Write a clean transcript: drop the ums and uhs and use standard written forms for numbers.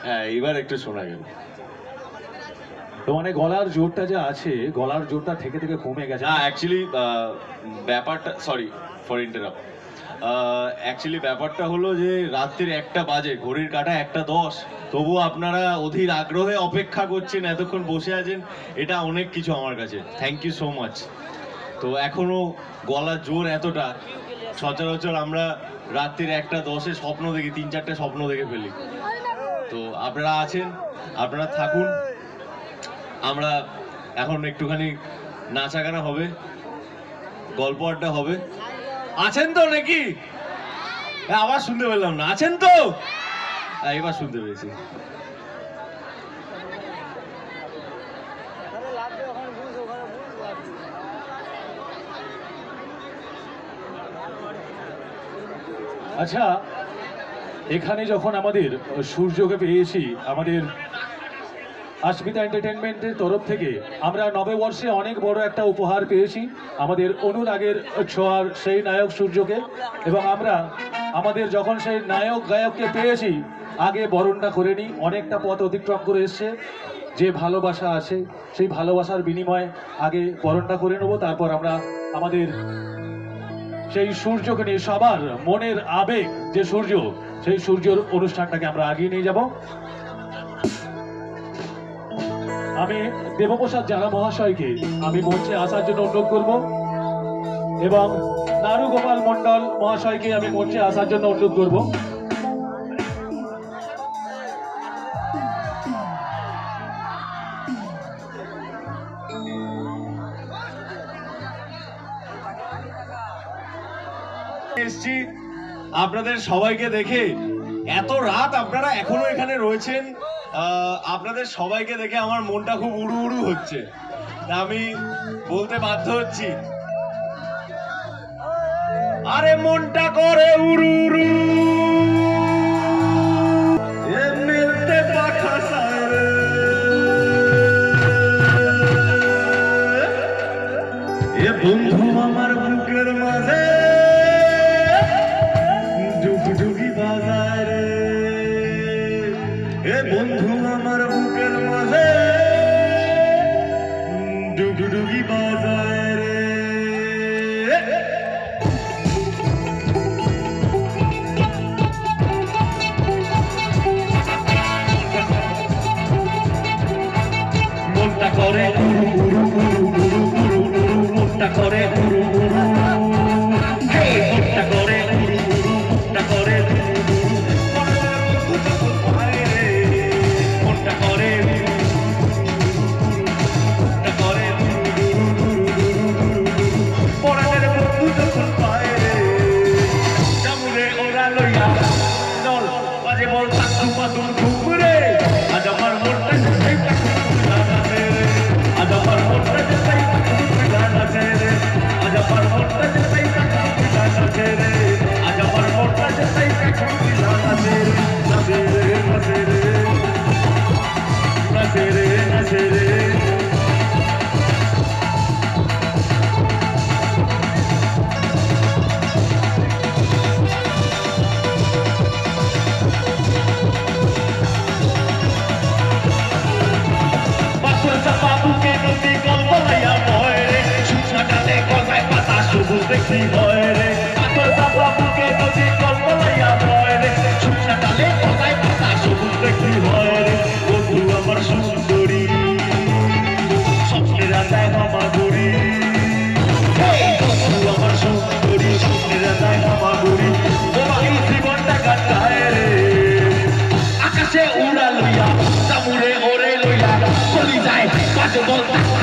হ্যাঁ এবার একটু শোনা গেল। তো মানে গলার জোরটা যা আছে, গলার জোরটা থেকে থেকে কমে গেছে। না অ্যাকচুয়ালি ব্যাপারটা, সরি ফর ইন্টারাপ্ট, অ্যাকচুয়ালি ব্যাপারটা হলো যে রাত্রির 1টা বাজে, ঘড়ির কাঁটা 1:10, তবু আপনারা অধীর আগ্রহে অপেক্ষা করছেন, এতক্ষণ বসে আছেন, এটা অনেক কিছু আমার কাছে। Thank you so much. তো এখনো গলার জোর এতটা, সচরাচর আমরা রাত্রির 1:10-এ স্বপ্ন দেখি, 3-4টে স্বপ্ন দেখে ফেলি। তো আপনারা আছেন, আপনারা থাকুন। আমরা এখন একটুখানি নাচা গানা হবে, গল্প আড্ডা হবে। আছেন তো নাকি? আবার শুনতে পেলাম না। আছেন তো? এবার শুনতে পেয়েছি। আচ্ছা, এখানে যখন আমাদের সূর্যকে পেয়েছি, আমাদের আস্মিতা এন্টারটেনমেন্টের তরফ থেকে আমরা নববর্ষে অনেক বড় একটা উপহার পেয়েছি আমাদের অনুরাগের ছোঁয়ার সেই নায়ক সূর্যকে। এবং আমরা আমাদের যখন সেই নায়ক গায়ককে পেয়েছি, আগে বরণটা করে নিই। অনেকটা পথ অতিক্রম করে এসছে, যে ভালোবাসা আছে সেই ভালোবাসার বিনিময়ে আগে বরণটা করে নেবো, তারপর আমরা আমাদের সেই সূর্যকে নিয়ে, সবার মনের আবেগ যে সূর্য, সেই সূর্যর অনুষ্ঠানটাকে আমরা আগিয়ে নিয়ে যাব। আমি দেবপ্রসাদ জানা মহাশয়কে আমি মঞ্চে আসার জন্য অনুরোধ করব এবং নারুগোপাল মণ্ডল মহাশয়কে আমি মঞ্চে আসার জন্য অনুরোধ করব। এসছি আপনাদের সবাইকে দেখে, এত রাত আপনারা এখনো এখানে রয়েছেন, আপনাদের সবাইকে দেখে আমার মনটা খুব উড়ু উড়ু হচ্ছে। আমি বলতে বাধ্য হচ্ছি, আরে মনটা করে উড়ু উড়ু, এমনিতে পাখা সারে, এ বন্ধু আমার বুকের মাঝে ডুগডুগি বাজারে, এ বন্ধু আমার বুকের মাঝে ডুগডুগি বাজারে। মনটা করে উড়ু উড়ু উড়ু উড়ু উড়ু উড়ু, মনটা করে উড়ু উড়ু, মনটা করে উড়ু উড়ু, মনটা করে দেখি হয় রে, পাথর চাপা বুকে নদী কল্পনাইয়া হয় রে, শুকনা ডালে কথায় পাতা সবুজ দেখি হয় রে। বন্ধু আমার সুন্দরী, স্বপ্নের রাজায় হামাগুড়ি, বন্ধু আমার সুন্দরী, স্বপ্নের রাজায় হামাগুড়ি, তোমার জীবনটা কাটায় রে। আকাশে উড়া লইয়া, চামুরে ওরে লইয়া, চলি যায় কাজ বলতে